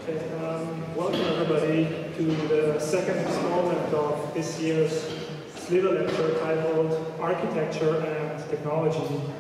Welcome everybody to the second installment of this year's Slither lecture titled Architecture and Technology.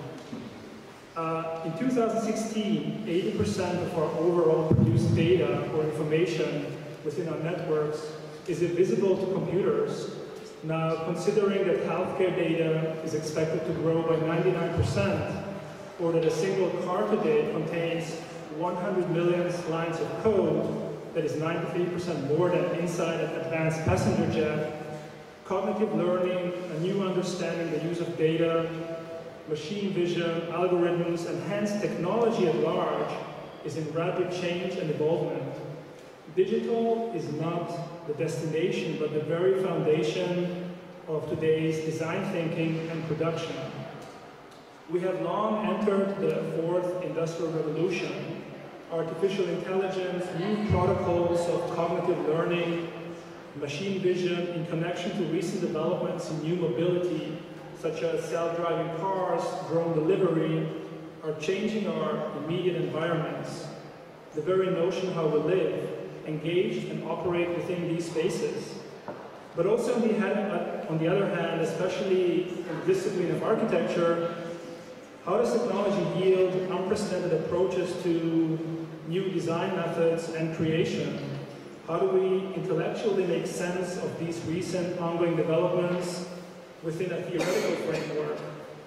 In 2016, 80% of our overall produced data or information within our networks is invisible to computers. Now, considering that healthcare data is expected to grow by 99%, or that a single car today contains 100 million lines of code, that is 93% more than inside an advanced passenger jet, cognitive learning, a new understanding the use of data, machine vision, algorithms, and hence technology at large is in rapid change and evolvement. Digital is not the destination, but the very foundation of today's design thinking and production. We have long entered the fourth industrial revolution. Artificial intelligence, new protocols of cognitive learning, machine vision in connection to recent developments in new mobility, such as self-driving cars, drone delivery, are changing our immediate environments. The very notion how we live, engage, and operate within these spaces. But also on the other hand, especially in the discipline of architecture, how does technology yield unprecedented approaches to new design methods and creation? How do we intellectually make sense of these recent ongoing developments within a theoretical framework?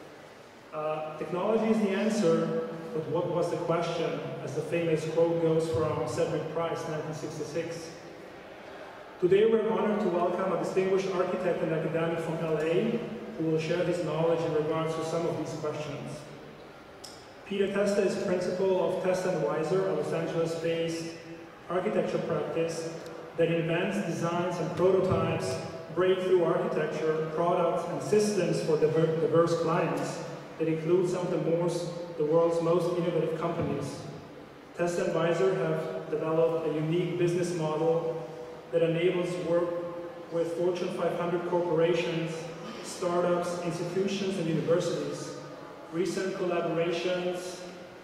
Technology is the answer, but what was the question, as the famous quote goes from Cedric Price, 1966. Today we're honored to welcome a distinguished architect and academic from LA who will share his knowledge in regards to some of these questions. Peter Testa is principal of Testa & Weiser, a Los Angeles-based architecture practice that invents, designs, and prototypes breakthrough architecture, products, and systems for diverse clients that include some of the world's most innovative companies. Testa & Weiser have developed a unique business model that enables work with Fortune 500 corporations, startups, institutions, and universities. Recent collaborations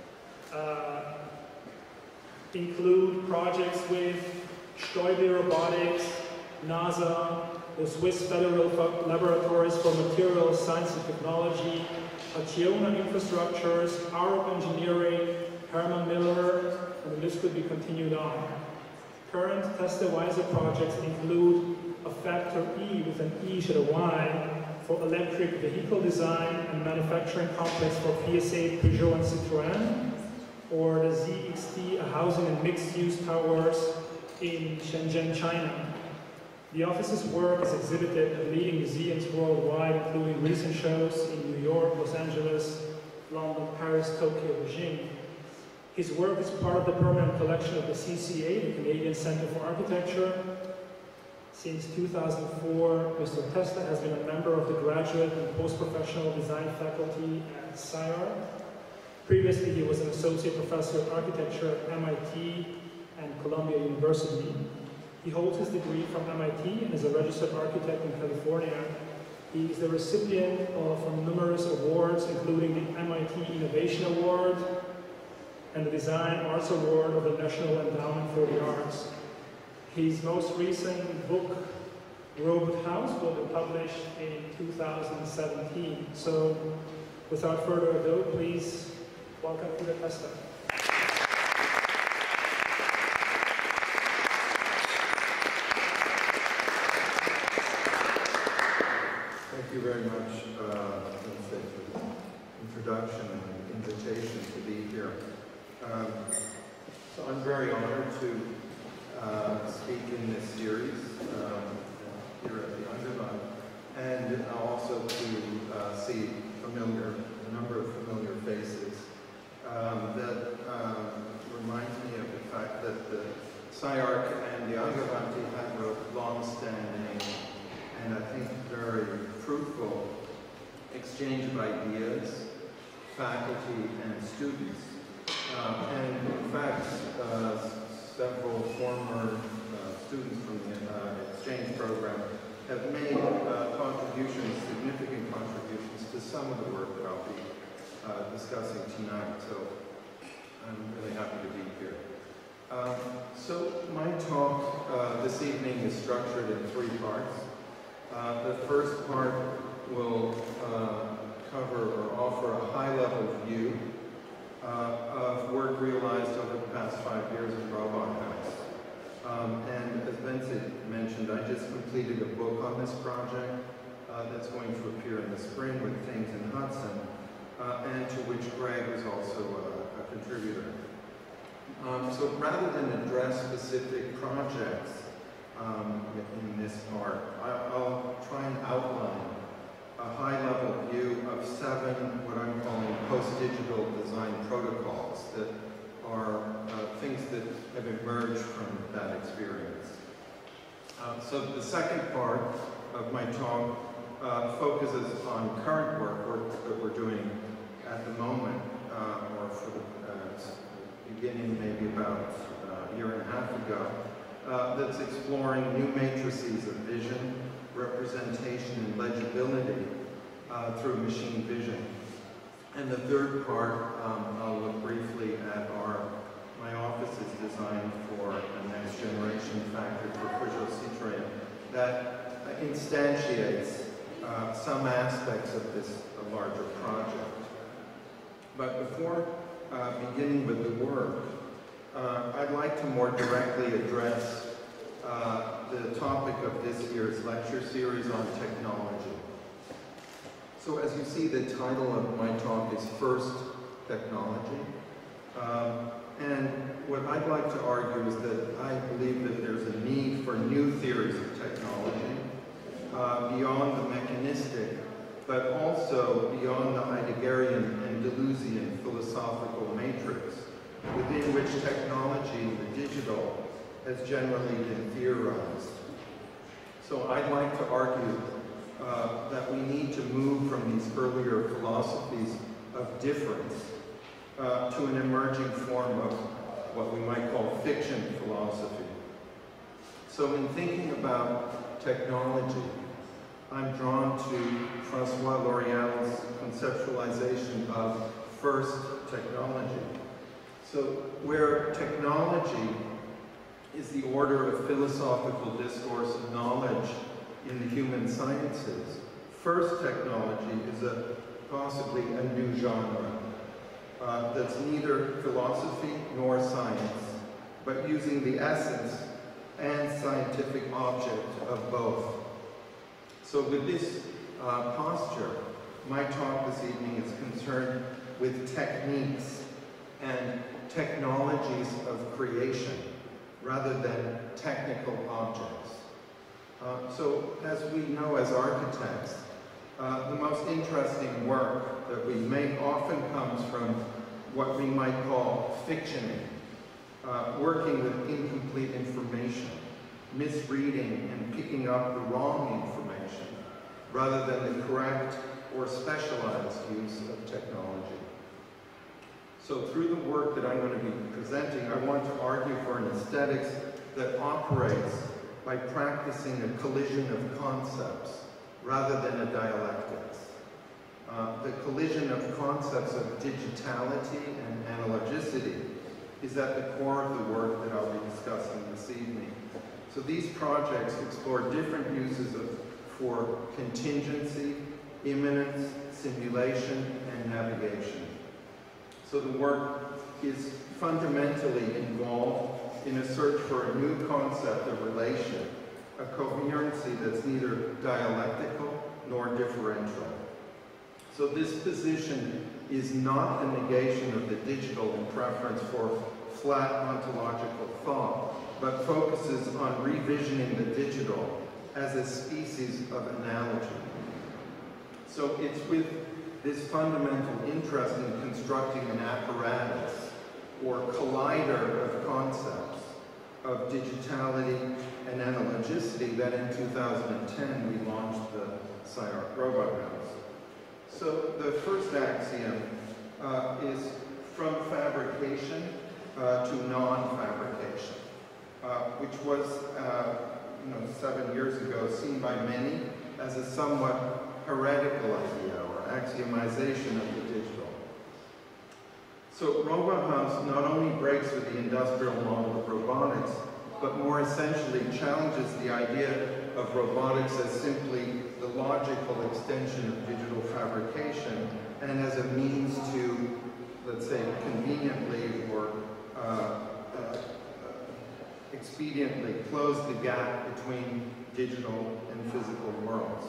include projects with Stoiber Robotics, NASA, the Swiss Federal Laboratories for Materials Science and Technology, Acciona Infrastructures, Arup Engineering, Herman Miller, and the list could be continued on. Current Testa Weiser projects include a Factor E with an E instead of Y for electric vehicle design and manufacturing complex for PSA, Peugeot, and Citroën, or the ZXT, a housing and mixed-use towers in Shenzhen, China. The office's work is exhibited at leading museums worldwide, including recent shows in New York, Los Angeles, London, Paris, Tokyo, Beijing. His work is part of the permanent collection of the CCA, the Canadian Centre for Architecture. Since 2004, Mr. Testa has been a member of the graduate and post-professional design faculty at SCI-Arc. Previously, he was an associate professor of architecture at MIT and Columbia University. He holds his degree from MIT and is a registered architect in California. He is the recipient of numerous awards, including the MIT Innovation Award and the Design Arts Award of the National Endowment for the Arts. His most recent book, Robot House, will be published in 2017. So, without further ado, please welcome Peter Testa. Thank you very much for the introduction and invitation to be here. So I'm very honored to speak in this series here at the Underbund, and also to see a number of familiar faces. That reminds me of the fact that the SCI-Arc and the Angewandte have a long-standing and I think very fruitful exchange of ideas, faculty and students. And in fact, several former students from the exchange program have made contributions, significant contributions to some of the work that I'll be discussing tonight. So I'm really happy to be here. So my talk this evening is structured in 3 parts. The first part will cover or offer a high-level view of work realized over the past 5 years at Robot House. And as Vincent mentioned, I just completed a book on this project that's going to appear in the spring with Thames and Hudson, and to which Greg is also a contributor. So rather than address specific projects in this part, I'll try and outline a high-level view of 7 what I'm calling post-digital design protocols that are things that have emerged from that experience. So the second part of my talk focuses on current work that we're doing at the moment, or for the beginning maybe about a year and a half ago, that's exploring new matrices of vision, representation, and legibility through machine vision. And the third part, I'll look briefly at my office's design for a next generation factory for Peugeot Citroën that instantiates some aspects of this larger project. But before beginning with the work, I'd like to more directly address the topic of this year's lecture series on technology. So as you see, the title of my talk is First Technology. And what I'd like to argue is that I believe that there's a need for new theories of technology beyond the mechanistic, but also beyond the Heideggerian and Deleuzian philosophical matrix, within which technology, the digital, has generally been theorized. So I'd like to argue that we need to move from these earlier philosophies of difference to an emerging form of what we might call fiction philosophy. So in thinking about technology, I'm drawn to Francois L'Oréal's conceptualization of first technology. So where technology is the order of philosophical discourse and knowledge in the human sciences, first technology is possibly a new genre that's neither philosophy nor science, but using the essence and scientific object of both. So with this posture, my talk this evening is concerned with techniques and technologies of creation rather than technical objects. So as we know as architects, the most interesting work that we make often comes from what we might call fictioning, working with incomplete information, misreading and picking up the wrong information, rather than the correct or specialized use of technology. So through the work that I'm going to be presenting, I want to argue for an aesthetics that operates by practicing a collision of concepts rather than a dialectics. The collision of concepts of digitality and analogicity is at the core of the work that I'll be discussing this evening. So these projects explore different uses for contingency, imminence, simulation, and navigation. So the work is fundamentally involved in a search for a new concept of relation, a coherency that's neither dialectical nor differential. So this position is not a negation of the digital in preference for flat ontological thought, but focuses on revisioning the digital as a species of analogy. So it's with this fundamental interest in constructing an apparatus or collider of concepts of digitality and analogicity that in 2010 we launched the SciArt Robot House. So the first axiom is from fabrication to non-fabrication, which was 7 years ago seen by many as a somewhat heretical idea or axiomization of the digital. So Robot House not only breaks with the industrial model of robotics, but more essentially challenges the idea of robotics as simply the logical extension of digital fabrication and as a means to, let's say, conveniently or expediently close the gap between digital and physical worlds.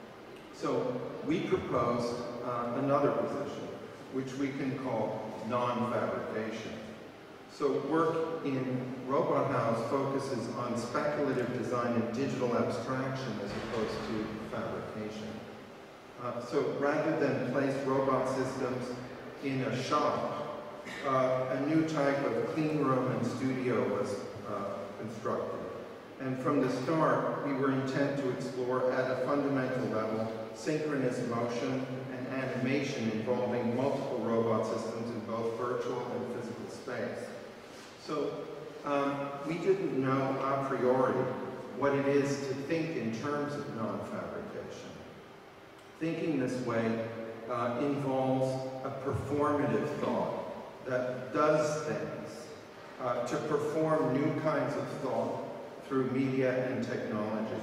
So we propose another position, which we can call non-fabrication. So work in Robot House focuses on speculative design and digital abstraction as opposed to fabrication. So rather than place robot systems in a shop, a new type of clean room and studio was constructed. And from the start, we were intent to explore at a fundamental level synchronous motion and animation involving multiple robot systems in both virtual and physical space. So we didn't know a priori what it is to think in terms of non-fabrication. Thinking this way involves a performative thought that does things, to perform new kinds of thought through media and technology.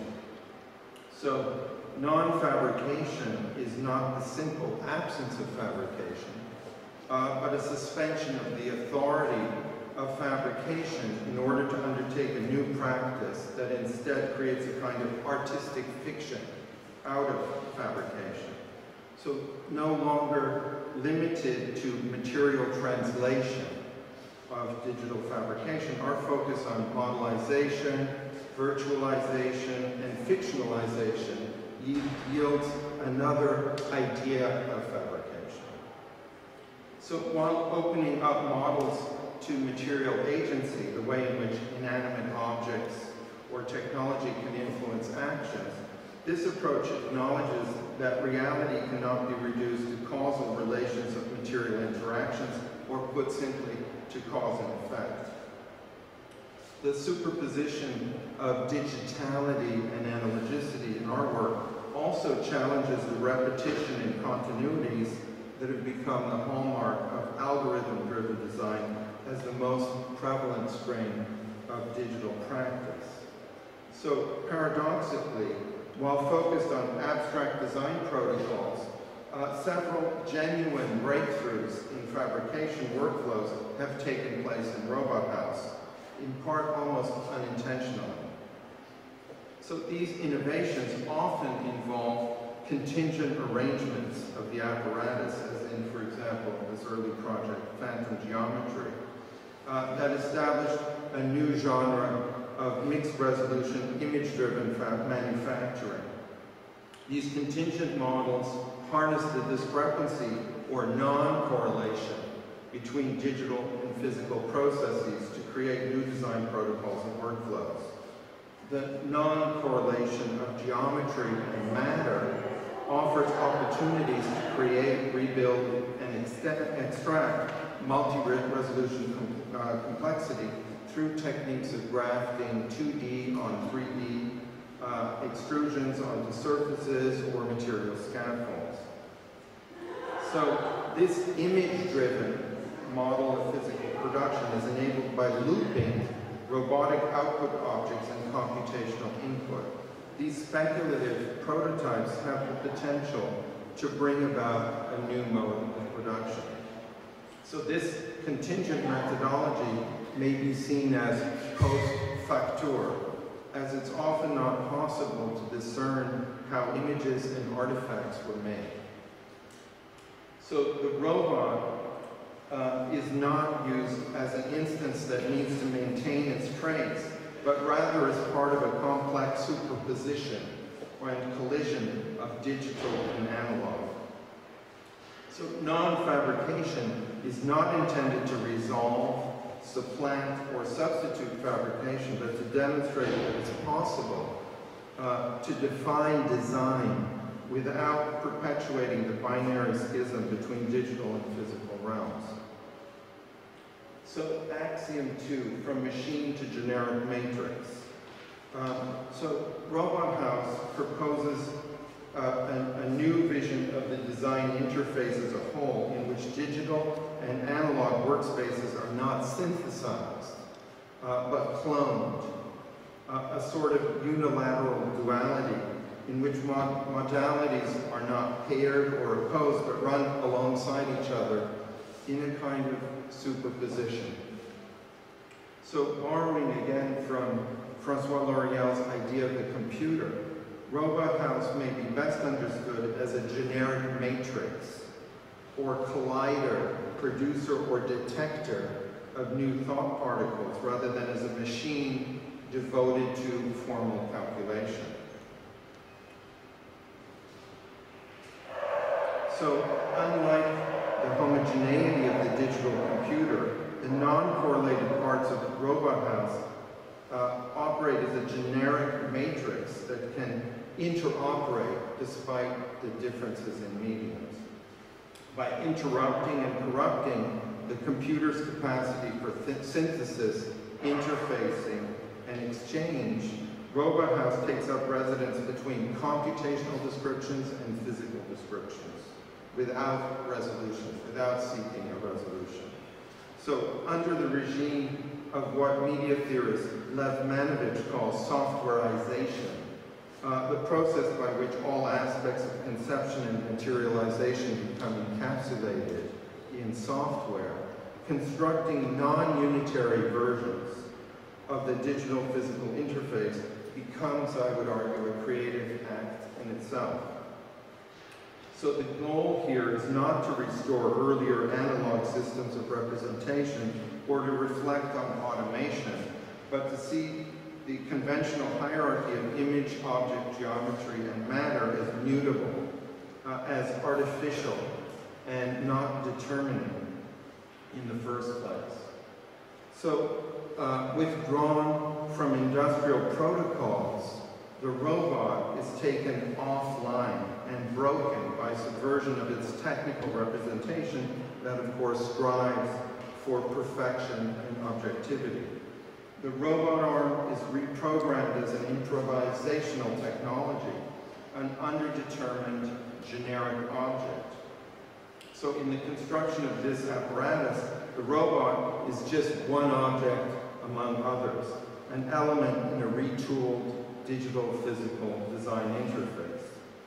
So non-fabrication is not the simple absence of fabrication, but a suspension of the authority of fabrication in order to undertake a new practice that instead creates a kind of artistic fiction out of fabrication. So no longer limited to material translation of digital fabrication, our focus on modelization, virtualization, and fictionalization yields another idea of fabrication. So while opening up models to material agency, the way in which inanimate objects or technology can influence actions, this approach acknowledges that reality cannot be reduced to causal relations of material interactions, or put simply, to cause and effect. The superposition of digitality and analogicity in our work also challenges the repetition and continuities that have become the hallmark of algorithm-driven design as the most prevalent strain of digital practice. So paradoxically, while focused on abstract design protocols, several genuine breakthroughs in fabrication workflows have taken place in Robot House, in part almost unintentionally. So these innovations often involve contingent arrangements of the apparatus, as in, for example, this early project, Phantom Geometry, that established a new genre of mixed resolution, image-driven manufacturing. These contingent models harness the discrepancy or non-correlation between digital and physical processes to create new design protocols and workflows. The non-correlation of geometry and matter offers opportunities to create, rebuild, and extract multi-resolution complexity through techniques of grafting 2D on 3D, extrusions onto surfaces, or material scaffolds. So this image-driven model of physical production is enabled by looping robotic output objects and computational input. These speculative prototypes have the potential to bring about a new mode of production. So this contingent methodology may be seen as post-facture, as it's often not possible to discern how images and artifacts were made. So the robot is not used as an instance that needs to maintain its traits, but rather as part of a complex superposition and collision of digital and analog. So non-fabrication is not intended to resolve, supplant, or substitute fabrication, but to demonstrate that it's possible to define design without perpetuating the binary schism between digital and physical realms. So axiom 2, from machine to generic matrix. So Robot House proposes a new vision of the design interface as a whole, in which digital and analog workspaces are not synthesized, but cloned, a sort of unilateral duality in which modalities are not paired or opposed, but run alongside each other in a kind of superposition. So borrowing again from Francois L'Oreal's idea of the computer, Robot House may be best understood as a generic matrix, or collider, producer or detector of new thought particles, rather than as a machine devoted to formal calculation. So, unlike the homogeneity of the digital computer, the non-correlated parts of Robot House operate as a generic matrix that can interoperate despite the differences in mediums. By interrupting and corrupting the computer's capacity for synthesis, interfacing, and exchange, Robot House takes up residence between computational descriptions and physical descriptions, without resolution, without seeking a resolution. So, under the regime of what media theorist Lev Manovich calls softwareization, the process by which all aspects of conception and materialization become encapsulated in software, constructing non-unitary versions of the digital-physical interface becomes, I would argue, a creative act in itself. So the goal here is not to restore earlier analog systems of representation or to reflect on automation, but to see the conventional hierarchy of image, object, geometry, and matter as mutable, as artificial, and not determining in the first place. So, withdrawn from industrial protocols, the robot is taken offline and broken by subversion of its technical representation that, of course, strives for perfection and objectivity. The robot arm is reprogrammed as an improvisational technology, an underdetermined generic object. So in the construction of this apparatus, the robot is just one object among others, an element in a retooled digital physical design interface.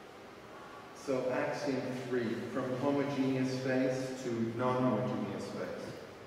So axiom 3, from homogeneous space to non-homogeneous space.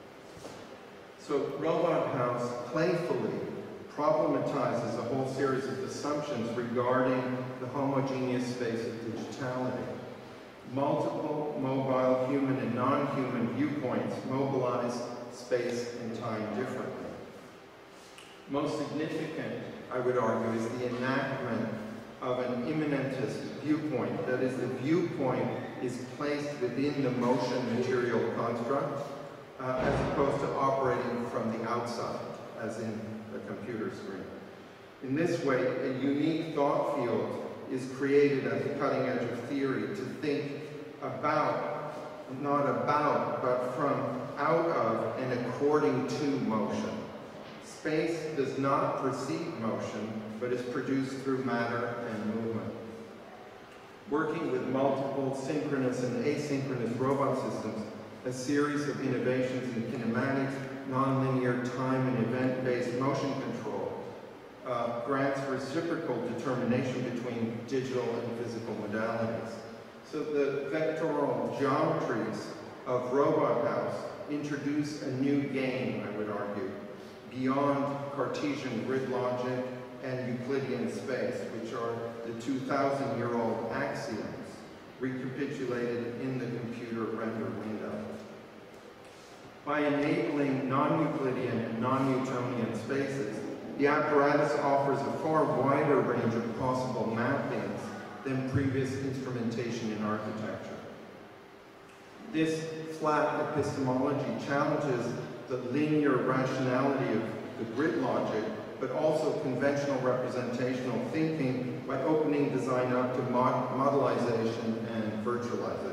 So Robot House playfully problematizes a whole series of assumptions regarding the homogeneous space of digitality. Multiple mobile human and non-human viewpoints mobilize space and time differently. Most significant, I would argue, is the enactment of an immanentist viewpoint. That is, the viewpoint is placed within the motion material construct, as opposed to operating from the outside, as in a computer screen. In this way, a unique thought field is created at the cutting edge of theory to think about, not about, but from, out of, and according to motion. Space does not precede motion, but is produced through matter and movement. Working with multiple synchronous and asynchronous robot systems, a series of innovations in kinematics, nonlinear time and event-based motion control grants reciprocal determination between digital and physical modalities. So the vectoral geometries of Robot House introduce a new game, I would argue, beyond Cartesian grid logic and Euclidean space, which are the 2,000-year-old axioms recapitulated in the computer render window. By enabling non-Euclidean and non-Newtonian spaces, the apparatus offers a far wider range of possible mappings than previous instrumentation in architecture. This flat epistemology challenges the linear rationality of the grid logic, but also conventional representational thinking by opening design up to modelization and virtualization.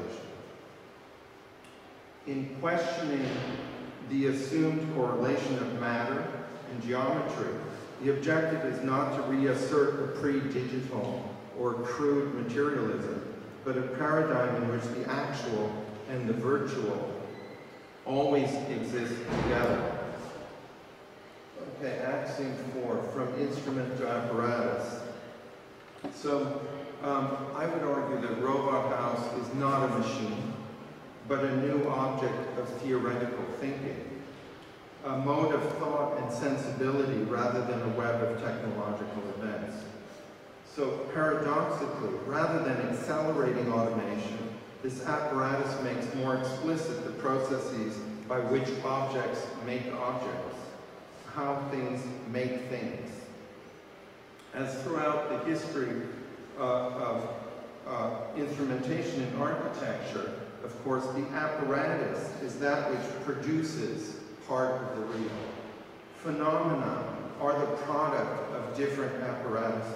In questioning the assumed correlation of matter and geometry, the objective is not to reassert a pre-digital or crude materialism, but a paradigm in which the actual and the virtual always exist Axiom 4, from instrument to apparatus. So I would argue that Robot House is not a machine, but a new object of theoretical thinking, a mode of thought and sensibility rather than a web of technological events. So paradoxically, rather than accelerating automation, this apparatus makes more explicit the processes by which objects make objects, how things make things. As throughout the history of instrumentation in architecture, of course, the apparatus is that which produces part of the real. Phenomena are the product of different apparatuses.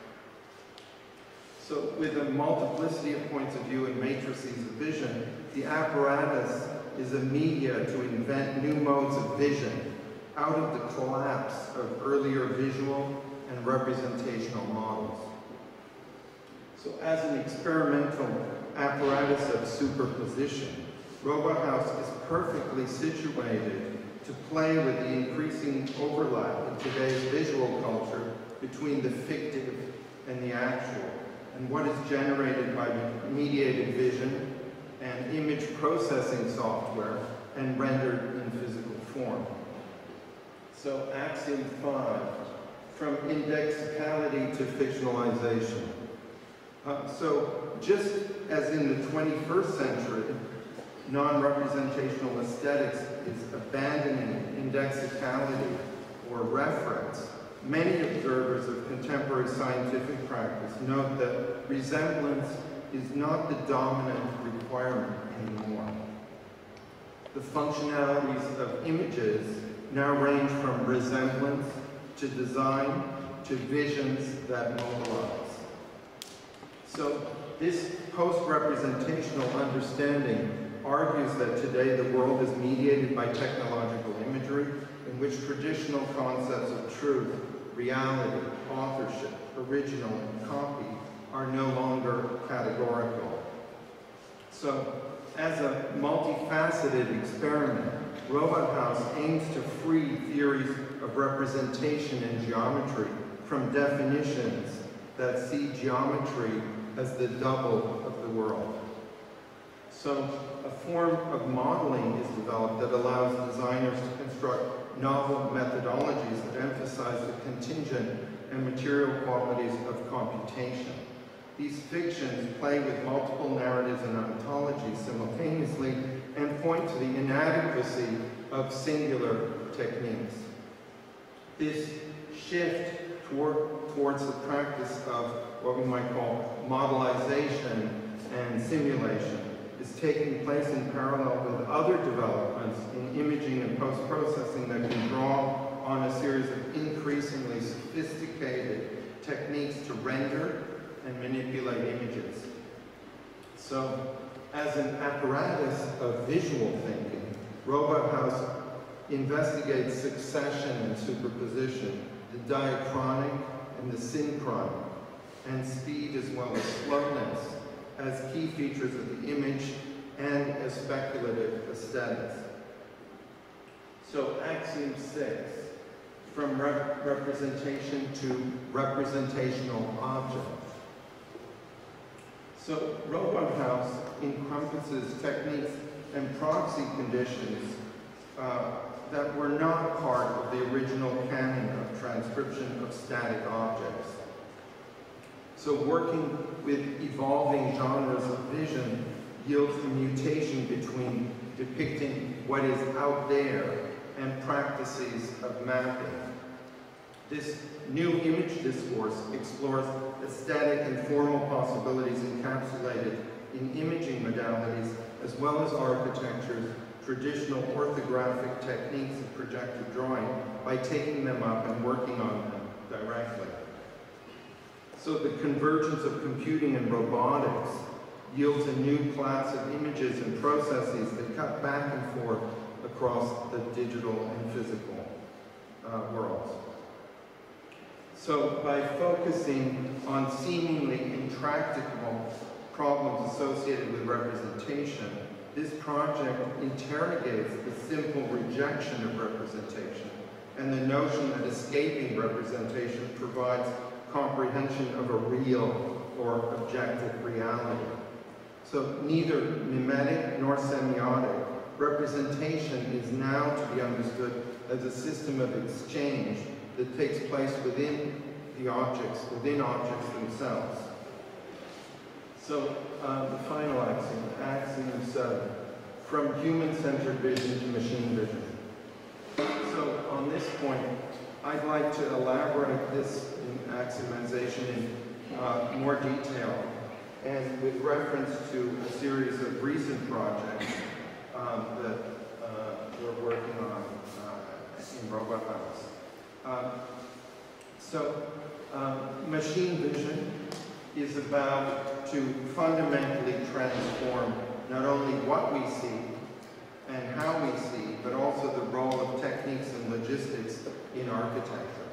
So with a multiplicity of points of view and matrices of vision, the apparatus is a media to invent new modes of vision out of the collapse of earlier visual and representational models. So as an experimental apparatus of superposition, Robot House is perfectly situated to play with the increasing overlap in today's visual culture between the fictive and the actual, and what is generated by mediated vision and image processing software and rendered in physical form. So Axiom 5, from indexicality to fictionalization. So just as in the 21st century, non-representational aesthetics is abandoning indexicality or reference, many observers of contemporary scientific practice note that resemblance is not the dominant requirement anymore. The functionalities of images now range from resemblance to design to visions that mobilize. So this post-representational understanding argues that today the world is mediated by technological imagery in which traditional concepts of truth, reality, authorship, original, and copy are no longer categorical. So, as a multifaceted experiment, Robot House aims to free theories of representation and geometry from definitions that see geometry as the double of the world. So, a form of modeling is developed that allows designers to construct novel methodologies that emphasize the contingent and material qualities of computation. These fictions play with multiple narratives and ontologies simultaneously and point to the inadequacy of singular techniques. This shift towards the practice of what we might call modelization and simulation is taking place in parallel with other developments in imaging and post-processing that can draw on a series of increasingly sophisticated techniques to render and manipulate images. So, as an apparatus of visual thinking, Robot House investigates succession and superposition, the diachronic and the synchronic, and speed as well as slowness as key features of the image and as speculative aesthetics. So Axiom 6, from representation to representational objects. So Robot House encompasses techniques and proxy conditions that were not part of the original canon of transcription of static objects. So working with evolving genres of vision yields the mutation between depicting what is out there and practices of mapping. This new image discourse explores aesthetic and formal possibilities encapsulated in imaging modalities as well as architecture's traditional orthographic techniques of projected drawing by taking them up and working on them directly. So the convergence of computing and robotics yields a new class of images and processes that cut back and forth across the digital and physical worlds. So by focusing on seemingly intractable problems associated with representation, this project interrogates the simple rejection of representation and the notion that escaping representation provides comprehension of a real or objective reality. So neither mimetic nor semiotic, representation is now to be understood as a system of exchange that takes place within objects themselves. So the final axiom, axiom 7, from human-centered vision to machine vision. So on this point, I'd like to elaborate this axiomization in more detail, and with reference to a series of recent projects that we're working on in Robot House. Machine vision is about to fundamentally transform not only what we see and how we see, but also the role of techniques and logistics in architecture.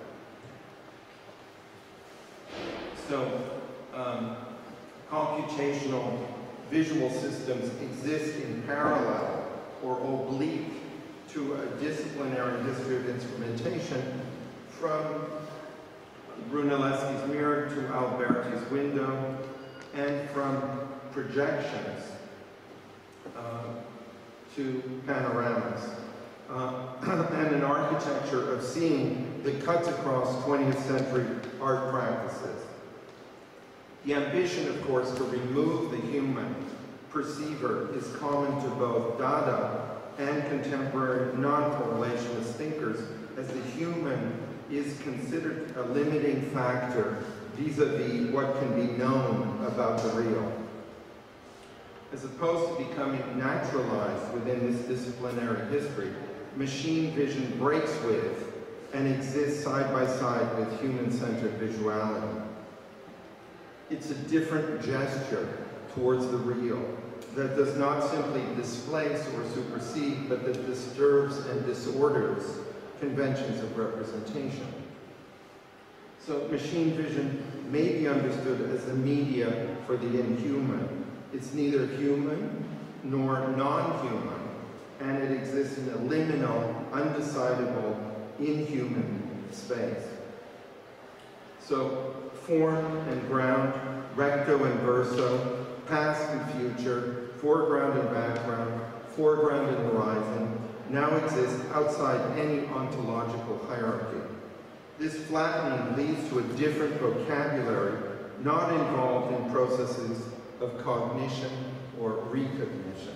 So, computational visual systems exist in parallel or oblique to a disciplinary history of instrumentation, from Brunelleschi's mirror to Alberti's window, and from projections to panoramas, and an architecture of seeing that cuts across 20th century art practices. The ambition, of course, to remove the human perceiver is common to both Dada and contemporary non-correlationist thinkers, as the human is considered a limiting factor vis-a-vis what can be known about the real. As opposed to becoming naturalized within this disciplinary history, machine vision breaks with and exists side by side with human-centered visuality. It's a different gesture towards the real that does not simply displace or supersede, but that disturbs and disorders conventions of representation. So machine vision may be understood as a media for the inhuman. It's neither human nor non-human, and it exists in a liminal, undecidable, inhuman space. So form and ground, recto and verso, past and future, foreground and background, foreground and horizon, now exist outside any ontological hierarchy. This flattening leads to a different vocabulary, not involved in processes of cognition or recognition.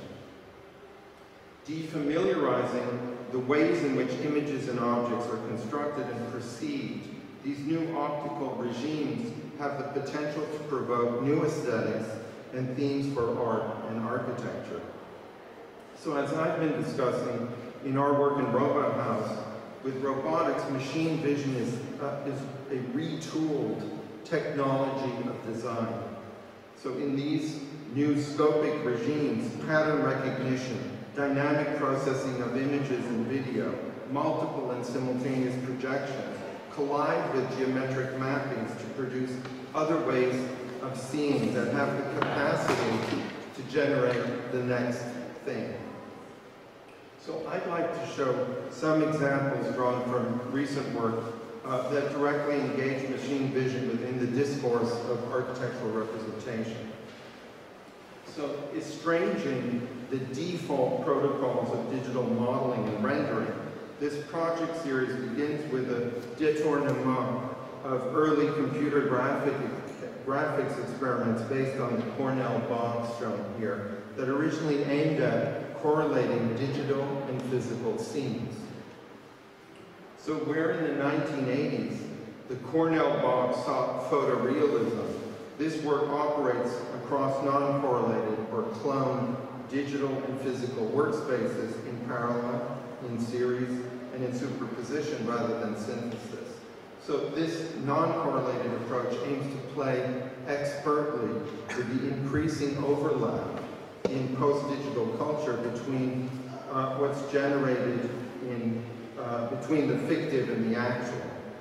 Defamiliarizing the ways in which images and objects are constructed and perceived, these new optical regimes have the potential to provoke new aesthetics and themes for art and architecture. So as I've been discussing in our work in Robot House, with robotics, machine vision is a retooled technology of design. So in these new scopic regimes, pattern recognition, dynamic processing of images and video, multiple and simultaneous projections, collide with geometric mappings to produce other ways of seeing that have the capacity to generate the next thing. So I'd like to show some examples drawn from recent work that directly engage machine vision within the discourse of architectural representation. So estranging the default protocols of digital modeling and rendering, this project series begins with a détournement of early computer graphics experiments based on the Cornell box shown here that originally aimed at correlating digital and physical scenes. So where in the 1980s the Cornell box sought photorealism, this work operates across non-correlated or cloned digital and physical workspaces in parallel, in series, and in superposition rather than synthesis. So this non-correlated approach aims to play expertly with the increasing overlap in post-digital culture between what's generated in between the fictive and the actual.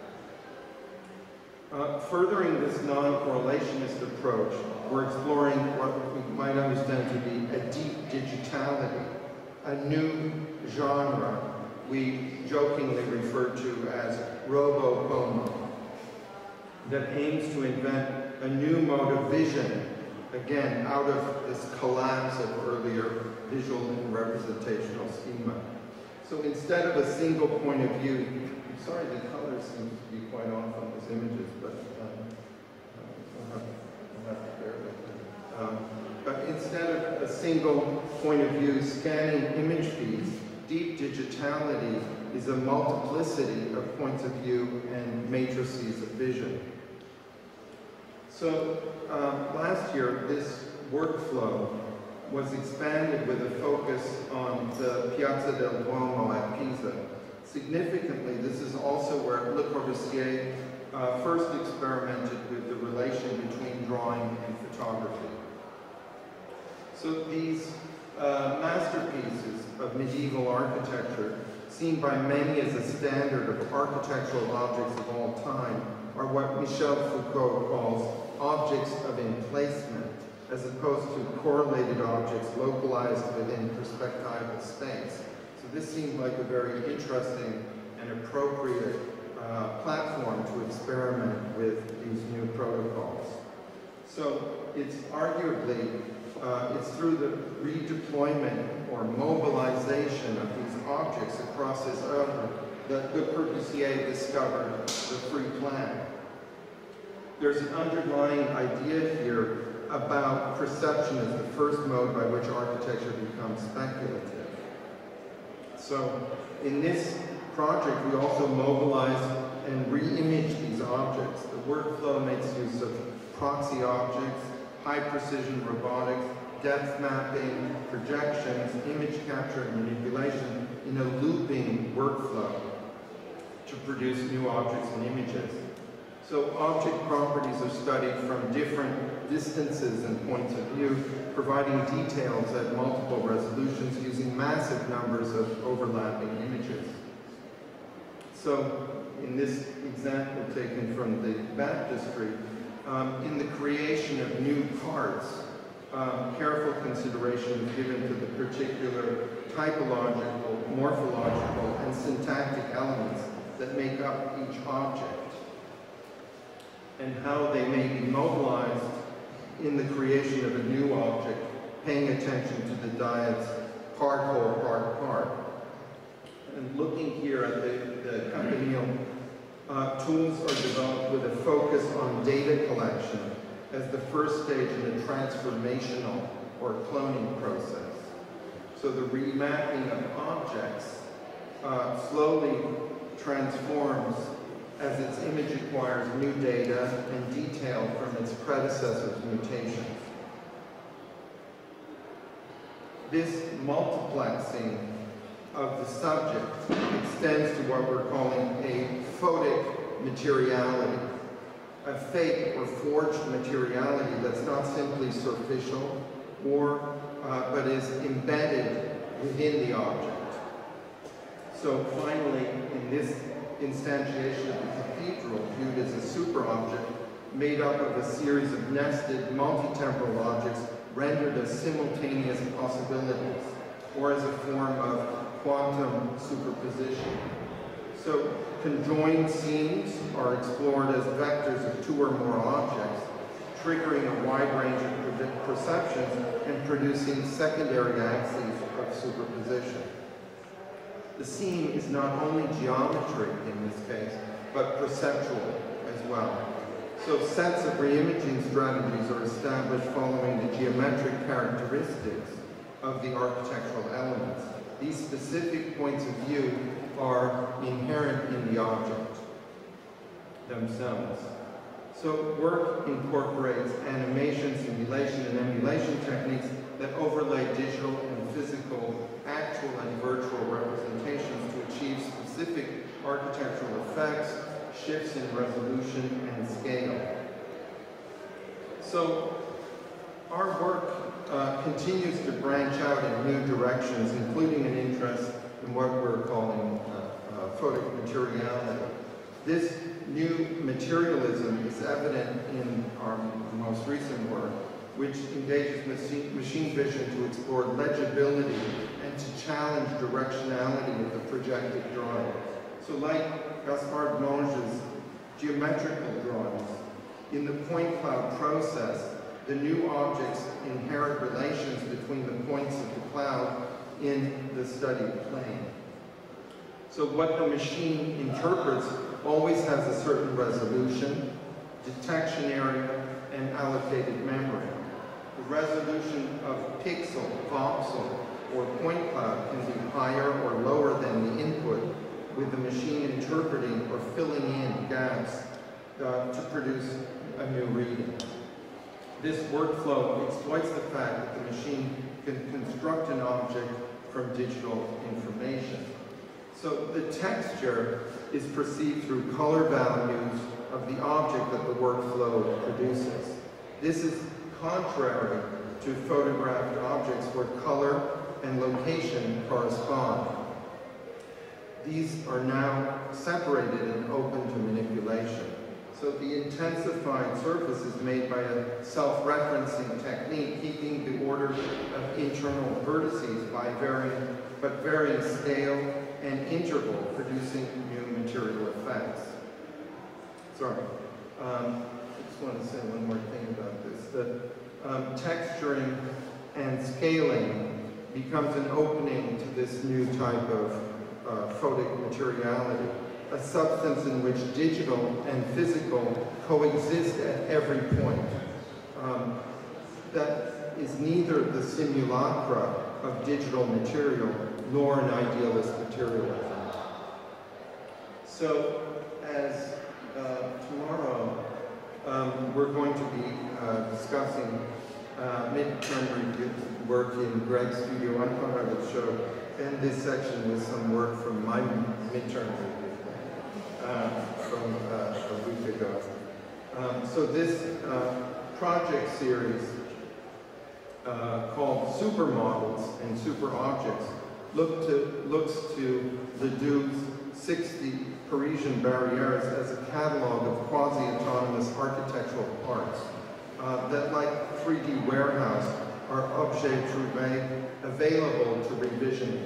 Furthering this non-correlationist approach, we're exploring what we might understand to be a deep digitality, a new genre we jokingly refer to as RoboPomo, that aims to invent a new mode of vision, again, out of this collapse of earlier visual and representational schema. So instead of a single point of view, I'm sorry, the colors seem to be quite off on these images, but we'll have to bear with it. But instead of a single point of view scanning image feeds, deep digitality is a multiplicity of points of view and matrices of vision. So last year, this workflow was expanded with a focus on the Piazza del Duomo at Pisa. Significantly, this is also where Le Corbusier first experimented with the relation between drawing and photography. So these masterpieces of medieval architecture, seen by many as a standard of architectural objects of all time, are what Michel Foucault calls objects of emplacement, as opposed to correlated objects localized within perspectival space. So this seemed like a very interesting and appropriate platform to experiment with these new protocols. So it's arguably, it's through the redeployment or mobilization of these objects across his oeuvre that Le Corbusier discovered the free plan. There's an underlying idea here about perception as the first mode by which architecture becomes speculative. So in this project, we also mobilize and re-image these objects. The workflow makes use of proxy objects, high-precision robotics, depth mapping, projections, image capture, and manipulation in a looping workflow to produce new objects and images. So object properties are studied from different distances and points of view, providing details at multiple resolutions using massive numbers of overlapping images. So in this example taken from the baptistry, in the creation of new parts, careful consideration is given to the particular typological, morphological, and syntactic elements that make up each object, and how they may be mobilized in the creation of a new object, paying attention to the dyad's part, whole, part. And looking here at the Campanile, tools are developed with a focus on data collection as the first stage in the transformational or cloning process. So the remapping of objects slowly transforms as its image acquires new data and detail from its predecessor's mutations. This multiplexing of the subject extends to what we're calling a photic materiality, a fake or forged materiality that's not simply superficial or but is embedded within the object. So finally, in this instantiation of the cathedral, viewed as a super object made up of a series of nested multi-temporal objects rendered as simultaneous possibilities, or as a form of quantum superposition. So conjoined scenes are explored as vectors of two or more objects, triggering a wide range of perceptions and producing secondary axes of superposition. The scene is not only geometry in this case, but perceptual as well. So sets of reimaging strategies are established following the geometric characteristics of the architectural elements. These specific points of view are inherent in the object themselves. So work incorporates animation, simulation, and emulation techniques that overlay digital and physical, actual and virtual representations to achieve specific architectural effects, shifts in resolution and scale. So our work continues to branch out in new directions, including an interest in what we're calling photic materiality. This new materialism is evident in our most recent work, which engages machine vision to explore legibility and to challenge directionality of the projected drawing. So like Gaspard Monge's geometrical drawings, in the point cloud process, the new objects inherit relations between the points of the cloud in the studied plane. So what the machine interprets always has a certain resolution, detection area, and allocated memory. The resolution of pixel, voxel, or point cloud can be higher or lower than the input, with the machine interpreting or filling in gaps to produce a new reading. This workflow exploits the fact that the machine can construct an object from digital information. So the texture is perceived through color values of the object that the workflow produces. This is contrary to photographed objects where color and location correspond. These are now separated and open to manipulation. So the intensified surface is made by a self-referencing technique, keeping the order of internal vertices by varying scale and interval, producing new material effects. Sorry, I just want to say one more thing about this. That texturing and scaling becomes an opening to this new type of photic materiality, a substance in which digital and physical coexist at every point. That is neither the simulacra of digital material nor an idealist materialism. So, as tomorrow we're going to be discussing midterm review work in Greg's studio, I thought I would show end this section with some work from my midterm review from a week ago. So this project series called Supermodels and Super Objects looks to Ledoux' 60 Parisian barrières as a catalog of quasi-autonomous architectural parts that, like 3D Warehouse, are objet trouvé available to revision.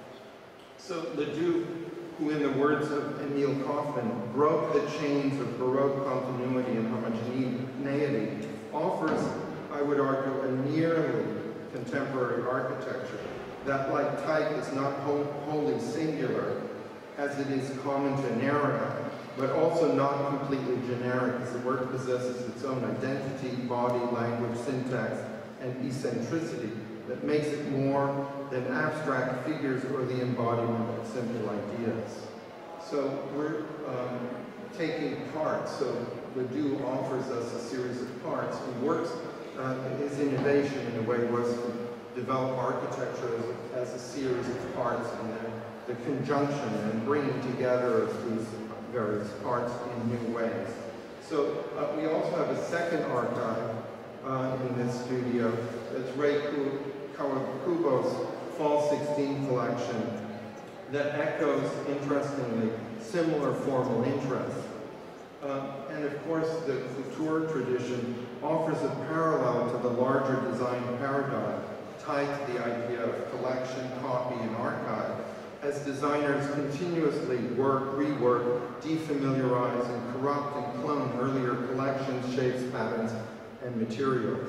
So Ledoux, who in the words of Emile Kaufman, broke the chains of Baroque continuity and homogeneity, offers, I would argue, a nearly contemporary architecture that, like type, is not wholly singular, as it is common to an era, but also not completely generic, as the work possesses its own identity, body, language, syntax, and eccentricity that makes it more than abstract figures or the embodiment of simple ideas. So we're taking parts. So Ledoux offers us a series of parts and works. His innovation in a way was to develop architecture as a series of parts and the conjunction and bringing together of these various parts in new ways. So we also have a second archive in this studio. That's Ray Kawakubo's Fall 16 collection that echoes, interestingly, similar formal interests. And of course, the couture tradition offers a parallel to the larger design paradigm tied to the idea of collection, copy, and archive, as designers continuously work, rework, defamiliarize, and corrupt and clone earlier collections, shapes, patterns, and materials.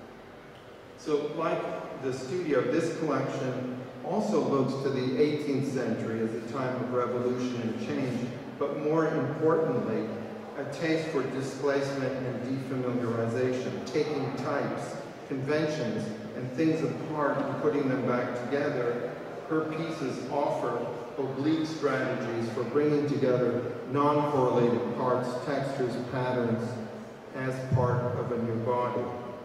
So like the studio, this collection also looks to the 18th century as a time of revolution and change, but more importantly, a taste for displacement and defamiliarization, taking types, conventions, and things apart and putting them back together. Her pieces offer oblique strategies for bringing together non-correlated parts, textures, patterns, as part of a new body.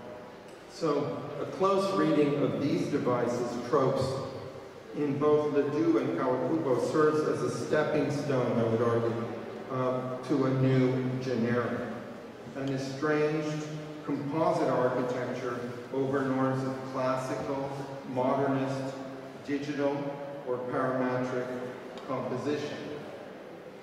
So a close reading of these devices, tropes, in both Ledoux and Kawakubo serves as a stepping stone, I would argue, to a new generic. An estranged composite architecture over norms of classical, modernist, digital, or parametric composition.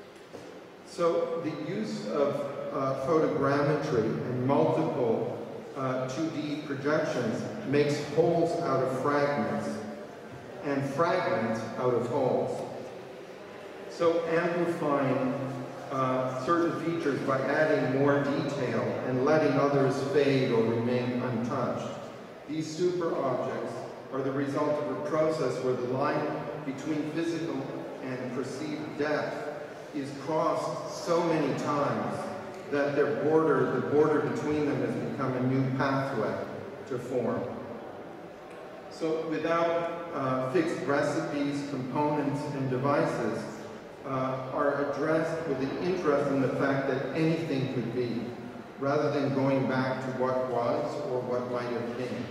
So the use of photogrammetry and multiple 2D projections makes wholes out of fragments and fragments out of wholes. So amplifying certain features by adding more detail and letting others fade or remain untouched. These super objects are the result of a process where the line between physical and perceived depth is crossed so many times that the border between them has become a new pathway to form. So without fixed recipes, components, and devices, are addressed with an interest in the fact that anything could be, rather than going back to what was or what might have been.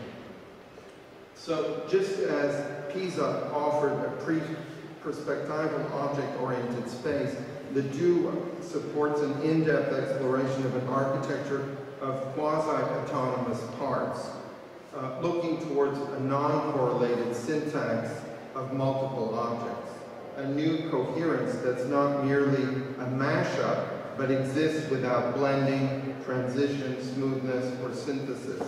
So just as Pisa offered a perspectival object-oriented space, Ledoux supports an in-depth exploration of an architecture of quasi-autonomous parts, looking towards a non-correlated syntax of multiple objects. A new coherence that's not merely a mashup, but exists without blending, transition, smoothness, or synthesis.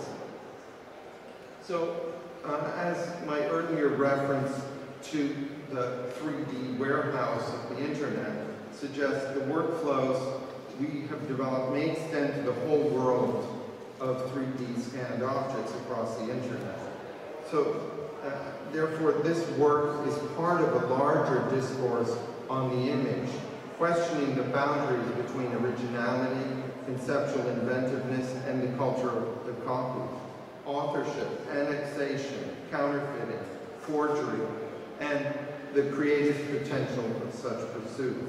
So, as my earlier reference to the 3D warehouse of the internet suggests, the workflows we have developed may extend to the whole world of 3D scanned objects across the internet. So, therefore, this work is part of a larger discourse on the image, questioning the boundaries between originality, conceptual inventiveness, and the culture of the copy, authorship, annexation, counterfeiting, forgery, and the creative potential of such pursuits.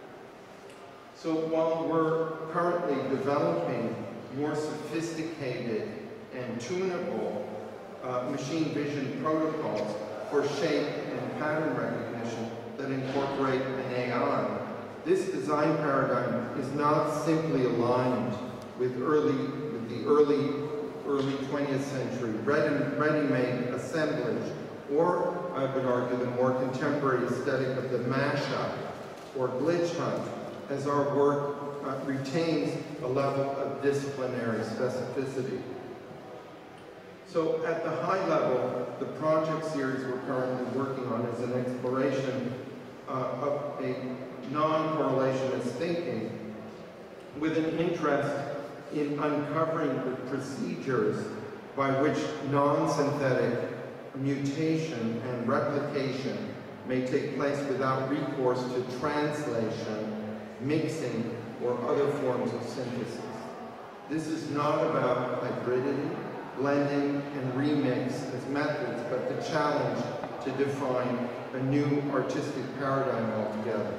So while we're currently developing more sophisticated and tunable machine vision protocols for shape and pattern recognition that incorporate an AI, this design paradigm is not simply aligned with the early 20th century ready-made assemblage, or I would argue the more contemporary aesthetic of the mashup or glitch hunt, as our work retains a level of disciplinary specificity. So at the high level, the project series we're currently working on is an exploration of a non-correlationist thinking with an interest in uncovering the procedures by which non-synthetic mutation and replication may take place without recourse to translation, mixing, or other forms of synthesis. This is not about hybridity, blending, and remix as methods, but the challenge to define a new artistic paradigm altogether.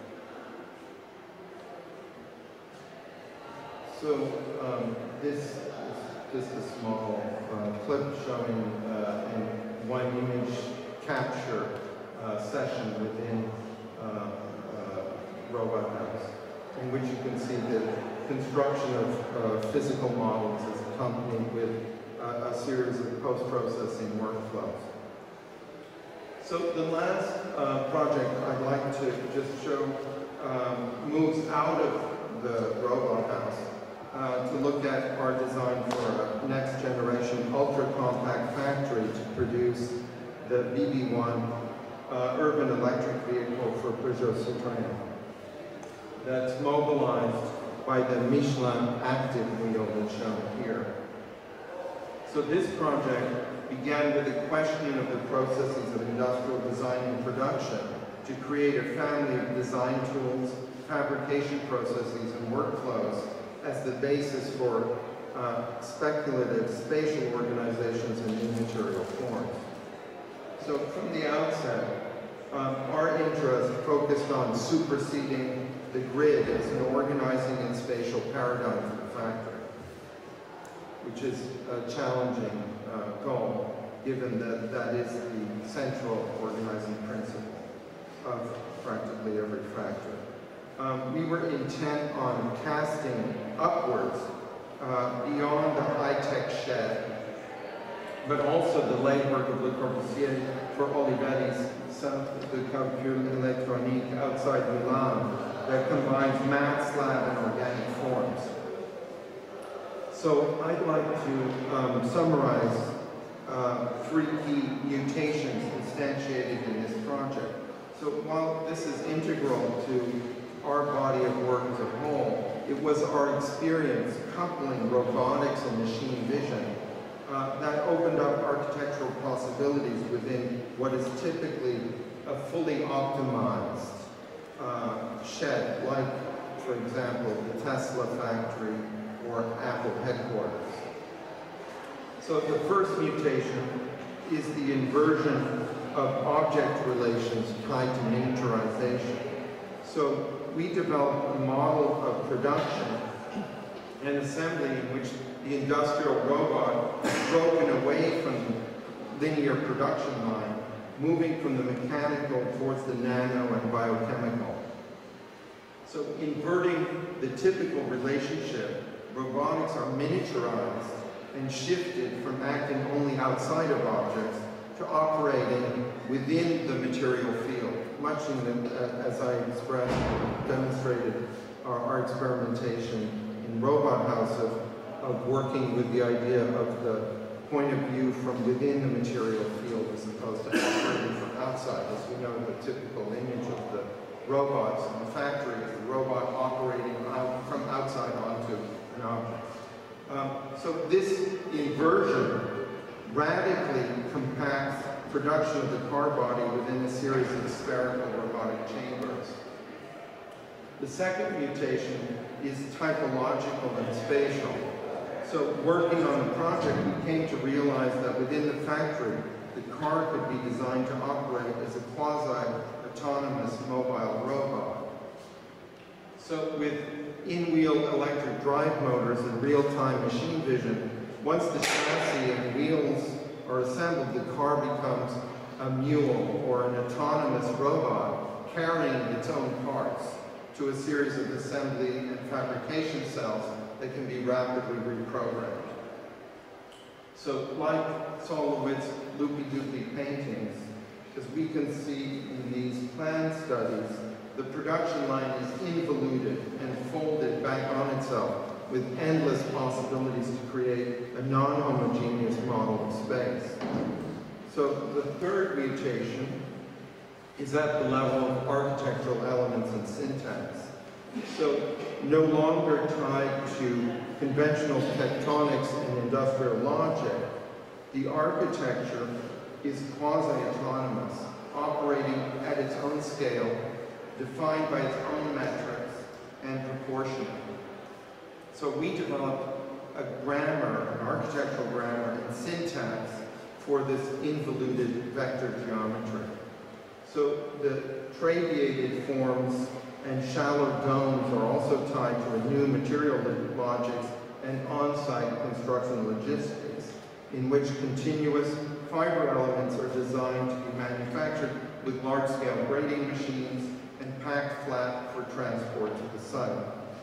So this is just a small clip showing in one image capture session within Robot House, in which you can see the construction of physical models is accompanied with a series of post-processing workflows. So the last project I'd like to just show moves out of the Robot House to look at our design for a next generation ultra-compact factory to produce the BB1 urban electric vehicle for Peugeot Citroën. That's mobilized by the Michelin Active wheel that's shown here. So this project began with a questioning of the processes of industrial design and production to create a family of design tools, fabrication processes, and workflows as the basis for speculative spatial organizations in immaterial forms. So from the outset, our interest focused on superseding the grid as an organizing and spatial paradigm for the factory, which is a challenging goal, given that that is the central organizing principle of practically every factory. We were intent on casting upwards beyond the high-tech shed, but also the legwork of Le Corbusier for Olivetti's Centre de Calcul Électronique outside Milan that combines matte slab and organic forms. So I'd like to summarize 3 key mutations instantiated in this project. So while this is integral to our body of work as a whole, it was our experience coupling robotics and machine vision that opened up architectural possibilities within what is typically a fully optimized shed, like, for example, the Tesla factory or Apple headquarters. So the first mutation is the inversion of object relations tied to miniaturization. So we developed a model of production and assembly in which the industrial robot is broken away from the linear production line, moving from the mechanical towards the nano and biochemical. So inverting the typical relationship, robotics are miniaturized and shifted from acting only outside of objects to operating within the material field, much in the, as I expressed, demonstrated our experimentation in Robot House of working with the idea of the point of view from within the material field as opposed to operating from outside. As we know, the typical image of the robots in the factory is the robot operating out from outside onto an object. So this inversion radically compacts production of the car body within a series of spherical robotic chambers. The second mutation is typological and spatial. So working on the project, we came to realize that within the factory, the car could be designed to operate as a quasi-autonomous mobile robot. So with in-wheel electric drive motors and real-time machine vision, once the chassis and wheels are assembled, the car becomes a mule or an autonomous robot carrying its own parts to a series of assembly and fabrication cells that can be rapidly reprogrammed. So like Solowitz's loopy-doopy paintings, as we can see in these plan studies, the production line is involuted and folded back on itself with endless possibilities to create a non-homogeneous model of space. So the third mutation is at the level of architectural elements and syntax. So no longer tied to conventional tectonics and industrial logic, the architecture is quasi-autonomous, operating at its own scale, defined by its own metrics and proportionate. So we developed a grammar, an architectural grammar and syntax for this involuted vector geometry. So the trabeiated forms and shallow domes are also tied to a new material logics and on-site construction logistics, in which continuous fiber elements are designed to be manufactured with large-scale grading machines and packed flat for transport to the site.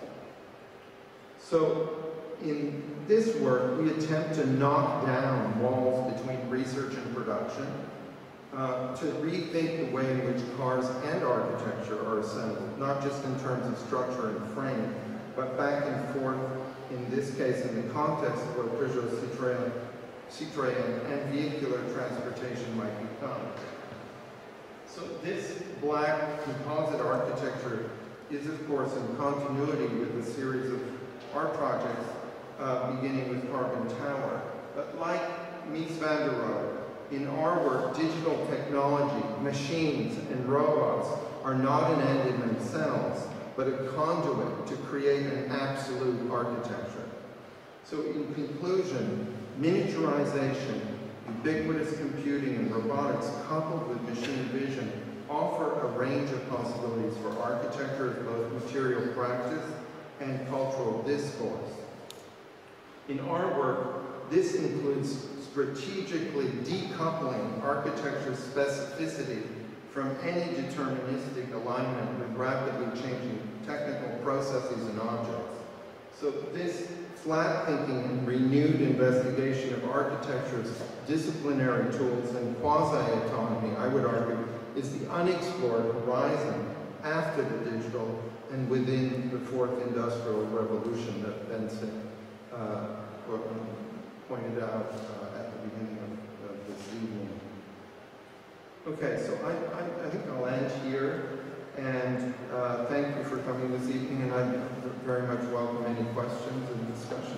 So in this work, we attempt to knock down walls between research and production, to rethink the way in which cars and architecture are assembled, not just in terms of structure and frame, but back and forth, in this case, in the context of what Peugeot Citroën and vehicular transportation might become. So this black composite architecture is, of course, in continuity with a series of our projects, beginning with Carbon Tower. But like Mies van der Rohe, in our work, digital technology, machines, and robots are not an end in themselves, but a conduit to create an absolute architecture. So in conclusion, miniaturization, ubiquitous computing, and robotics coupled with machine vision offer a range of possibilities for architecture as both material practice and cultural discourse. In our work, this includes strategically decoupling architecture's specificity from any deterministic alignment with rapidly changing technical processes and objects. So this flat thinking and renewed investigation of architecture's disciplinary tools and quasi-autonomy, I would argue, is the unexplored horizon after the digital and within the fourth industrial revolution that Benson pointed out at the beginning of this evening. Okay, so I think I'll end here, and thank you for coming this evening, and I very much welcome any questions and discussion.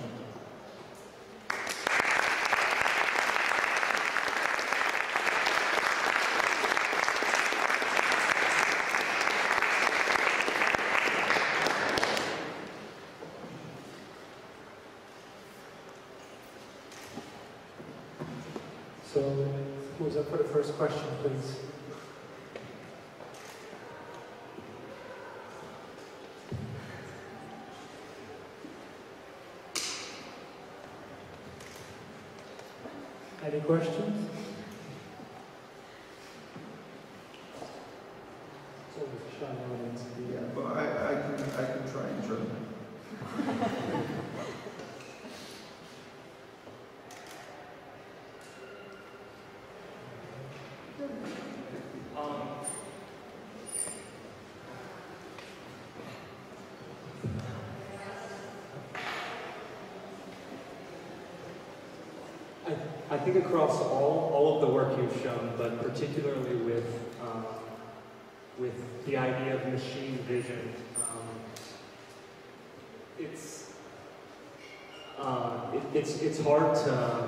So, who's up for the first question, please? Any questions? It's always a shy audience. Yeah, well, I can try and German. I think across all of the work you've shown, but particularly with the idea of machine vision, it's hard to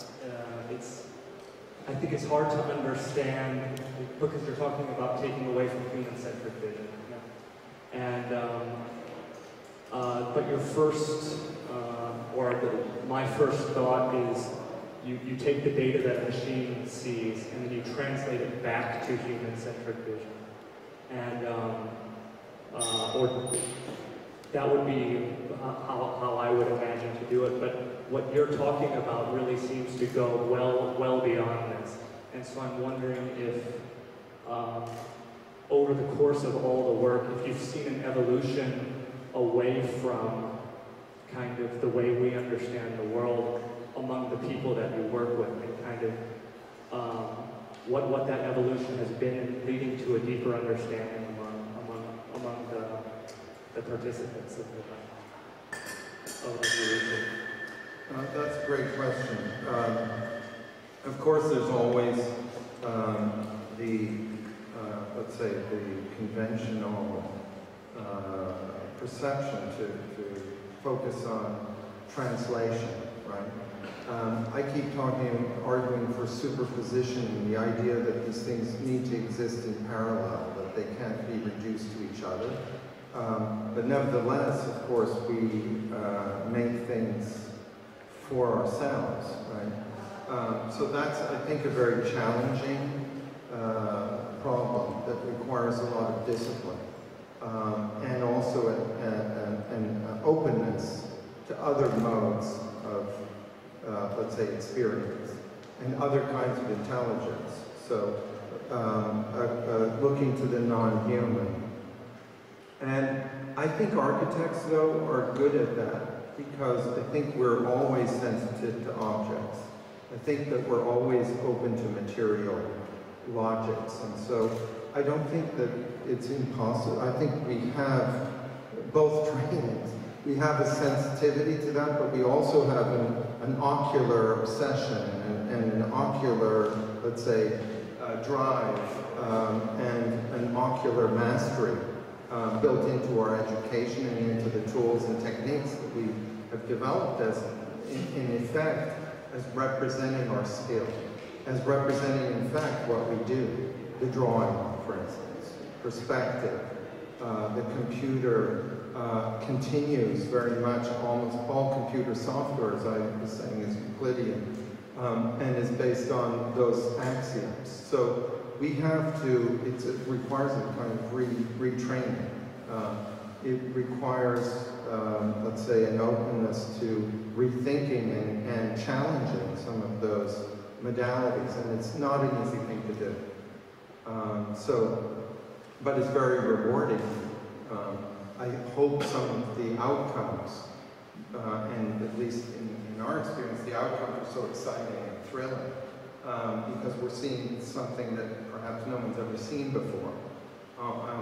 I think it's hard to understand because you're talking about taking away from human-centric vision, and but your first my first thought is. You take the data that a machine sees and then you translate it back to human-centric vision. And, or that would be how I would imagine to do it, but what you're talking about really seems to go well beyond this. And so I'm wondering if, over the course of all the work, if you've seen an evolution away from kind of the way we understand the world among the people that you work with, and kind of what that evolution has been in leading to a deeper understanding among the participants of the research. That's a great question. Of course, there's always let's say, the conventional perception to focus on translation, right? I keep arguing for superposition, the idea that these things need to exist in parallel, that they can't be reduced to each other. But nevertheless, of course, we make things for ourselves, right? So that's, I think, a very challenging problem that requires a lot of discipline and also an openness to other modes of let's say, experience, and other kinds of intelligence. So, looking to the non-human. And I think architects, though, are good at that, because I think we're always sensitive to objects. I think that we're always open to material logics, and so I don't think that it's impossible. I think we have both trainings. We have a sensitivity to that, but we also have an ocular obsession and an ocular, let's say, drive and an ocular mastery built into our education and into the tools and techniques that we have developed as, in effect, as representing our skill, as representing, in fact, what we do. The drawing, for instance, perspective, the computer continues very much, almost all computer software, as I was saying, is Euclidean, and is based on those axioms. So we have to, it requires a kind of retraining. It requires, let's say, an openness to rethinking and challenging some of those modalities, and it's not an easy thing to do. But it's very rewarding. I hope some of the outcomes, and at least in our experience, the outcomes are so exciting and thrilling because we're seeing something that perhaps no one's ever seen before,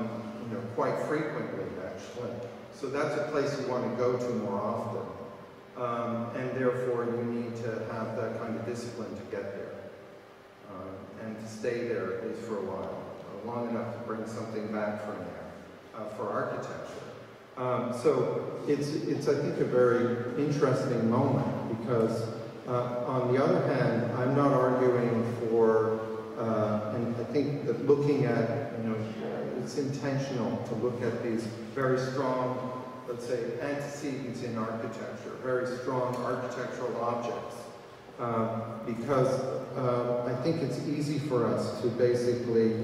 quite frequently, actually. So that's a place you want to go to more often. and therefore you need to have that kind of discipline to get there, and to stay there at least for a while, long enough to bring something back from there for architecture. So it's I think a very interesting moment, because on the other hand, I'm not arguing for, and I think that looking at, it's intentional to look at these very strong, let's say, antecedents in architecture, very strong architectural objects, because I think it's easy for us to basically,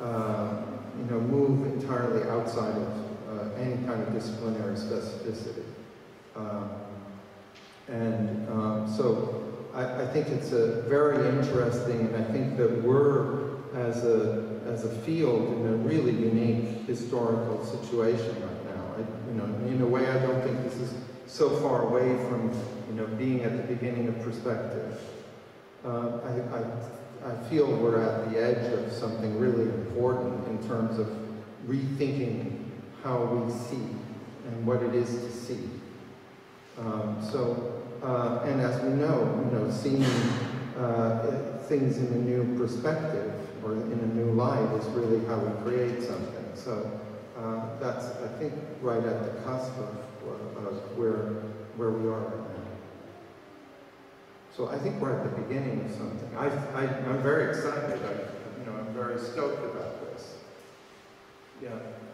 move entirely outside of any kind of disciplinary specificity. So I think it's very interesting, and I think that we're, as a field, in a really unique historical situation right now. In a way, I don't think this is so far away from, being at the beginning of perspective. I feel we're at the edge of something really important in terms of rethinking how we see and what it is to see. And as we know, seeing things in a new perspective or in a new light is really how we create something. So that's, I think, right at the cusp of where we are right now. So I think we're at the beginning of something. I'm very excited. I'm very stoked about this. Yeah.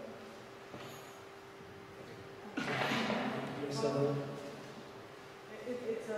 Yes, It's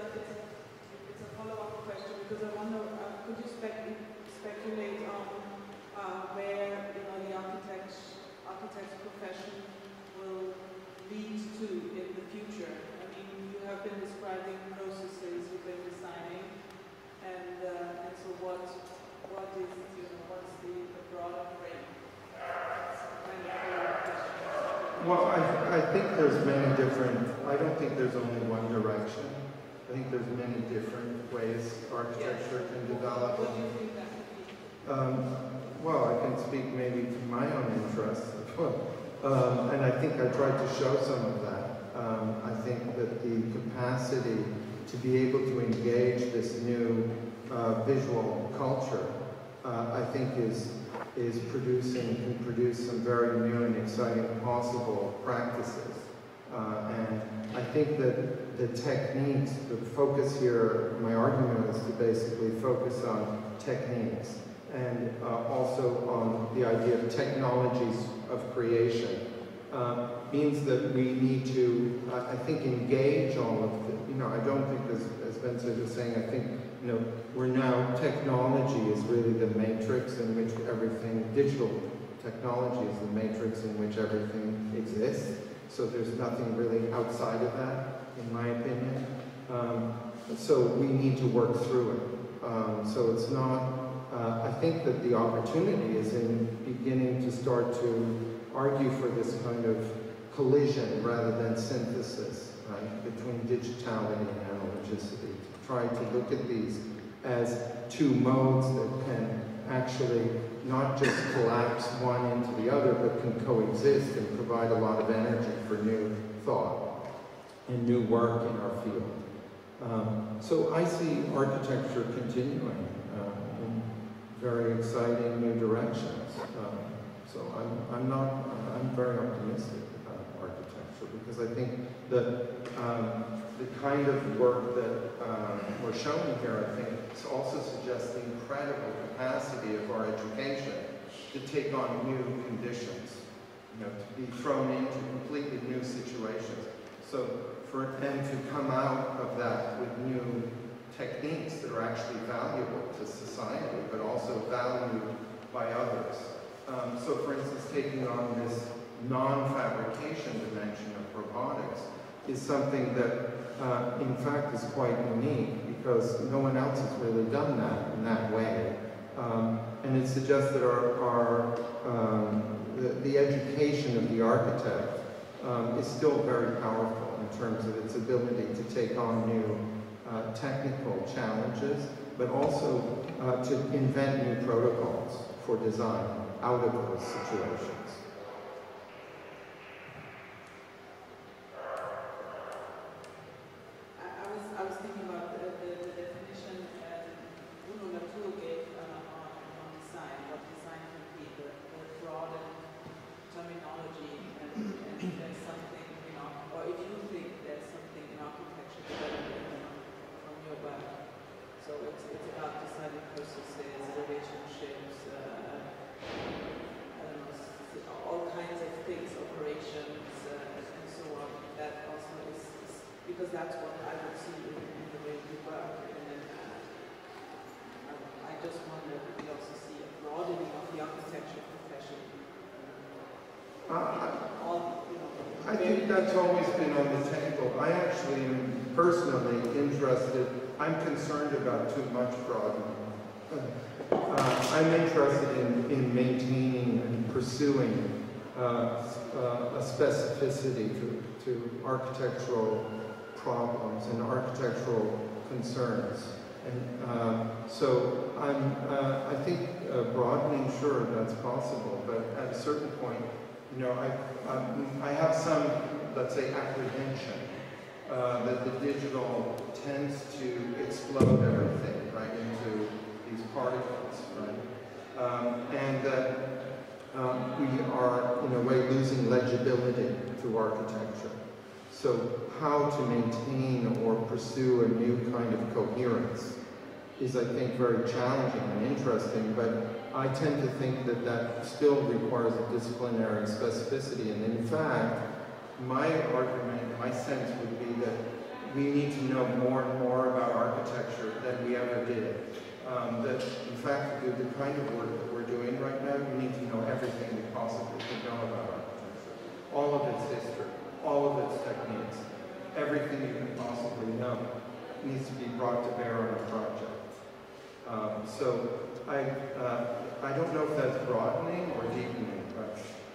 a follow-up question, because I wonder, could you speculate on where the architect's profession will lead to in the future? I mean, you have been describing processes you've been designing, and so what is what's the broader frame? That's kind of a question. Well, I think there's many different. I don't think there's only one direction. I think there's many different ways architecture can develop. What do you think that could be? Well, I can speak maybe to my own interests as well. And I think I tried to show some of that. I think that the capacity to be able to engage this new visual culture, I think can produce some very new and exciting possible practices. And I think that the techniques, the focus here, my argument is to basically focus on techniques, and also on the idea of technologies of creation. Means that we need to, I think, engage all of the, I don't think, as Vincent was saying, I think, we're now, technology is really the matrix in which everything, digital technology is the matrix in which everything exists. So there's nothing really outside of that, in my opinion. So we need to work through it. So it's not, I think that the opportunity is in beginning to start to argue for this kind of collision rather than synthesis, right, between digitality and analogicity. To try to look at these as two modes that can actually not just collapse one into the other, but can coexist and provide a lot of energy for new thought and new work in our field. So I see architecture continuing in very exciting new directions. So I'm very optimistic about architecture, because I think that the kind of work that we're showing here, I think, also suggests the incredible capacity of our education to take on new conditions, to be thrown into completely new situations. So and to come out of that with new techniques that are actually valuable to society, but also valued by others. So for instance, taking on this non-fabrication dimension of robotics is something that in fact is quite unique, because no one else has really done that in that way. And it suggests that the education of the architect is still very powerful in terms of its ability to take on new technical challenges, but also to invent new protocols for design out of those situations. because that's what I would see in the way we work. And then I just wonder if we also see a broadening of the architecture profession. I think that's always been on the table. I actually am personally interested. I'm concerned about too much broadening. I'm interested in maintaining and pursuing a specificity to architectural problems and architectural concerns. And so I think broadening, sure, that's possible, but at a certain point, you know, I have some, let's say, apprehension that the digital tends to explode everything, right, into these particles, right? And that we are, in a way, losing legibility to architecture. So how to maintain or pursue a new kind of coherence is, I think, very challenging and interesting, but I tend to think that that still requires a disciplinary specificity. And in fact, my argument, my sense would be that we need to know more and more about architecture than we ever did. That, in fact, to do the kind of work that we're doing right now, we need to know everything we possibly can know about architecture. All of its history, all of its techniques, everything you can possibly know needs to be brought to bear on a project. So I don't know if that's broadening or deepening, but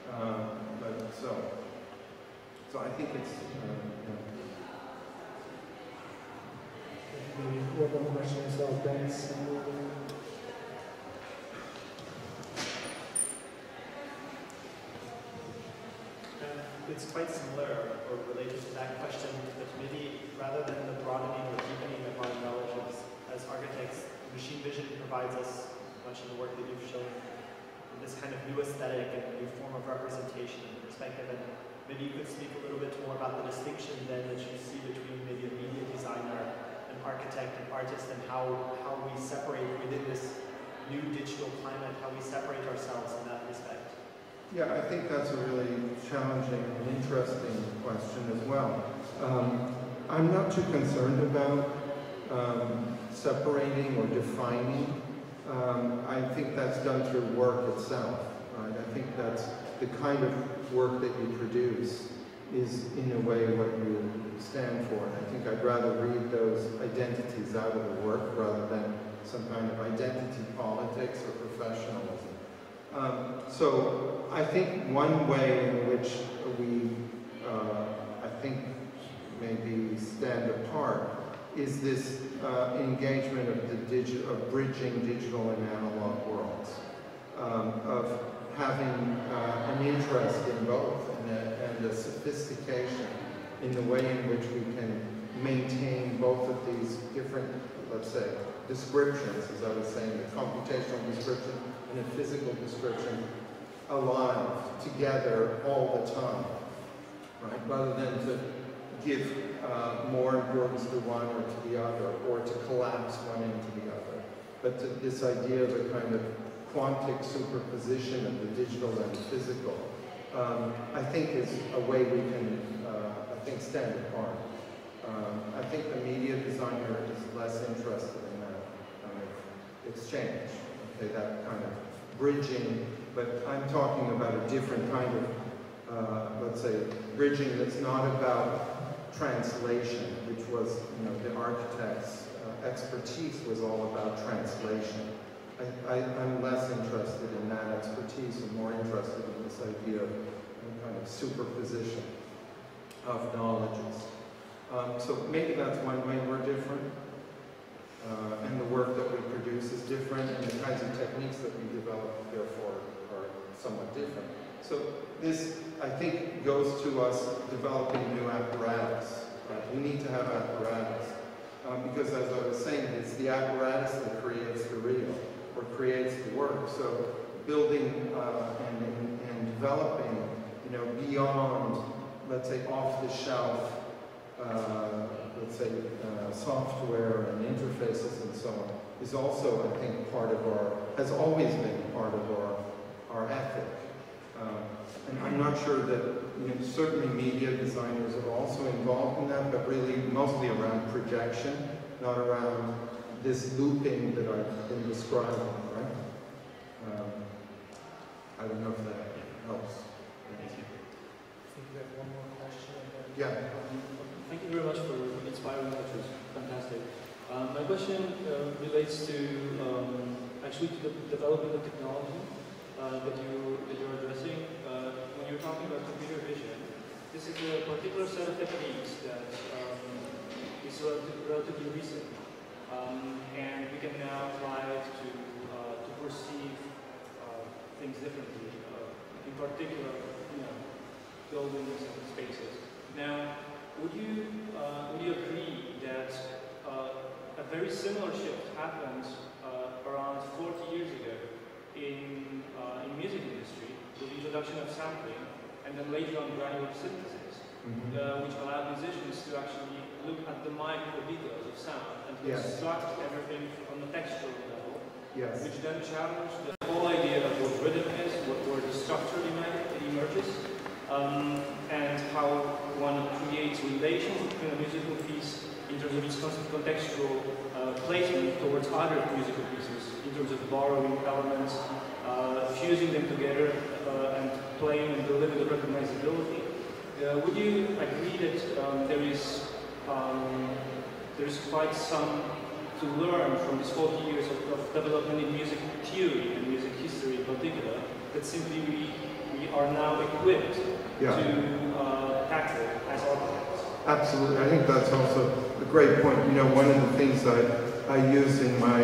so I think it's. Maybe one more question yourself, thanks. It's quite similar or related to that question, but maybe rather than the broadening or deepening of our knowledge as architects, machine vision provides us much of the work that you've shown this kind of new aesthetic and new form of representation and perspective. And maybe you could speak a little bit more about the distinction then that you see between maybe a media designer, an architect, an artist, and how we separate within this new digital climate, how we separate ourselves in that respect. Yeah, I think that's a really challenging and interesting question as well. I'm not too concerned about separating or defining. I think that's done through work itself. Right? I think that's the kind of work that you produce is in a way what you stand for. And I think I'd rather read those identities out of the work rather than some kind of identity politics or professionalism. So I think one way in which we, I think, maybe stand apart is this engagement of bridging digital and analog worlds, of having an interest in both and a sophistication in the way in which we can maintain both of these different, let's say, descriptions, as I was saying, the computational description and a physical description alive together all the time, right? Rather than to give more importance to one or to the other, or to collapse one into the other. But to this idea of a kind of quantic superposition of the digital and the physical, I think is a way we can, I think, stand apart. I think the media designer is less interested in that kind of exchange, okay, that kind of bridging, but I'm talking about a different kind of, let's say, bridging that's not about translation, which was, you know, the architect's expertise was all about translation. I'm less interested in that expertise and more interested in this idea of kind of superposition of knowledges. So maybe that's one way we're different, and the work that we produce is different, and the kinds of techniques that we develop, therefore, are somewhat different. So this, I think, goes to us developing new apparatus. Right? We need to have apparatus, because as I was saying, it's the apparatus that creates the real, or creates the work. So building and developing, you know, beyond, let's say, off-the-shelf, let's say, software and interfaces and so on, is also, I think, part of our, has always been part of our ethic. And I'm not sure that, certainly media designers are also involved in that, but really mostly around projection, not around this looping that I've been describing, right? I don't know if that helps. Thank you. I think we have one more question. Yeah. Thank you very much for inspiring that, which was fantastic. My question relates to actually to the development of technology that you're addressing. When you're talking about computer vision, this is a particular set of techniques that is relatively recent, and we can now apply it to perceive things differently. In particular, buildings and spaces. Now, would you agree that a very similar shift happened around 40 years ago in music industry with the introduction of sampling and then later on granular synthesis, which allowed musicians to actually look at the micro details of sound and to extract everything on the textural level, which then challenged the whole idea of what rhythm is, where the structure emerges, and how one creates relations between a musical piece in terms of its contextual placement towards other musical pieces, in terms of borrowing elements, fusing them together, and playing and delivering the recognizability. Would you agree that there is quite some to learn from these 40 years of development in music theory and music history in particular, that simply we are now equipped to tackle as architects? Absolutely. I think that's also a great point. One of the things I use in my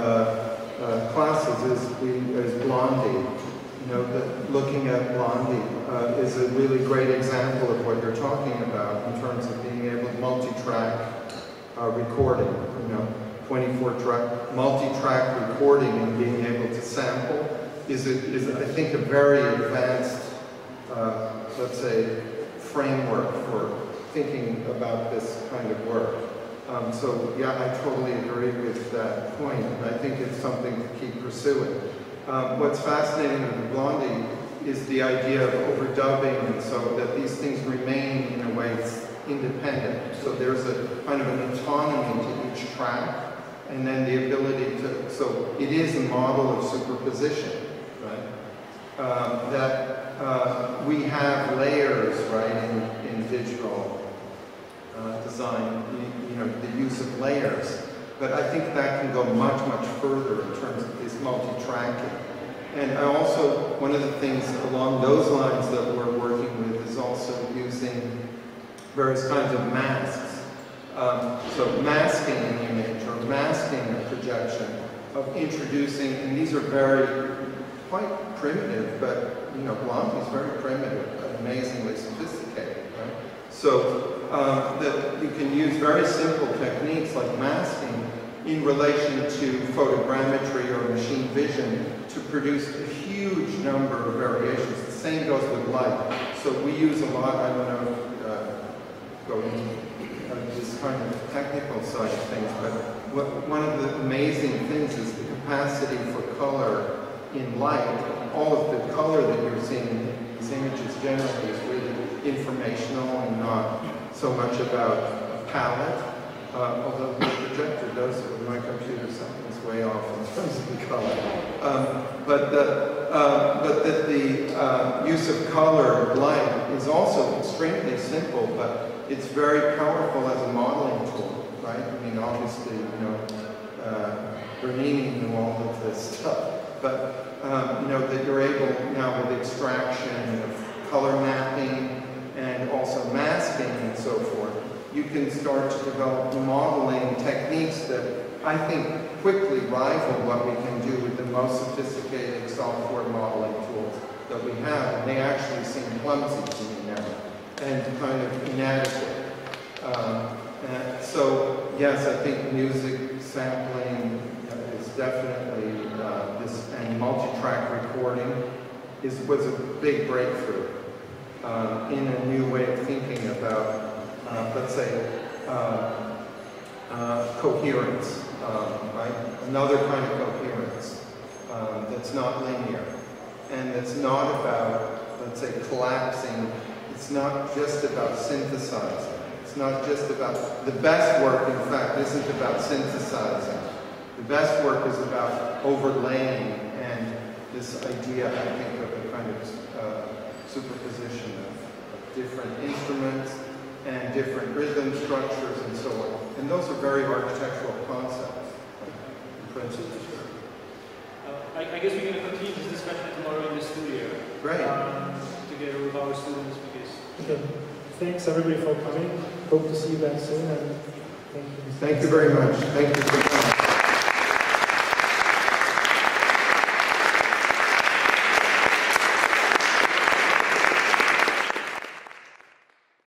classes is Blondie. Looking at Blondie is a really great example of what you're talking about in terms of being able to multi-track recording. 24-track, multi-track recording and being able to sample is I think, a very advanced, let's say, framework for thinking about this kind of work. So yeah, I totally agree with that point, and I think it's something to keep pursuing. What's fascinating with Blondie is the idea of overdubbing, and so that these things remain in a way independent. So there's a kind of an autonomy to each track, and then the ability to, so it is a model of superposition, right? That we have layers, right, in digital design, the use of layers. But I think that can go much, much further in terms of this multi-tracking. And I also, one of the things along those lines that we're working with is also using various kinds of masks. So masking an image or masking a projection of introducing, and these are quite primitive, but Blondie is very primitive, but amazingly sophisticated, right? So that you can use very simple techniques like masking in relation to photogrammetry or machine vision to produce a huge number of variations. The same goes with light. So we use a lot, I don't know, go into this kind of technical side of things, but one of the amazing things is the capacity for color in light. All of the color that you're seeing in these images generally is really informational and not so much about a palette, although the projector does it with my computer, something's way off in terms of the color. But that the use of color and light is also extremely simple, but it's very powerful as a modeling tool, right? I mean, obviously, Bernini knew all of this stuff, but that you're able now with extraction of color mapping and also masking and so forth, you can start to develop modeling techniques that I think quickly rival what we can do with the most sophisticated software modeling tools that we have, and they actually seem clumsy to me now and kind of inadequate. So yes, I think music sampling is definitely this, and multi-track recording was a big breakthrough in a new way of thinking about, let's say, coherence, right? Another kind of coherence that's not linear and that's not about let's say, collapsing. It's not just about synthesizing. It's not just about, the best work, in fact, isn't about synthesizing. The best work is about overlaying and this idea, I think, of a kind of superposition of different instruments and different rhythm structures and so on. And those are very architectural concepts, in principle. I guess we're going to continue this discussion tomorrow in the studio. Great. Together with our students, because... Okay. Thanks everybody for coming. Hope to see you back soon, and thank you. Thank you very much. Thank you for coming.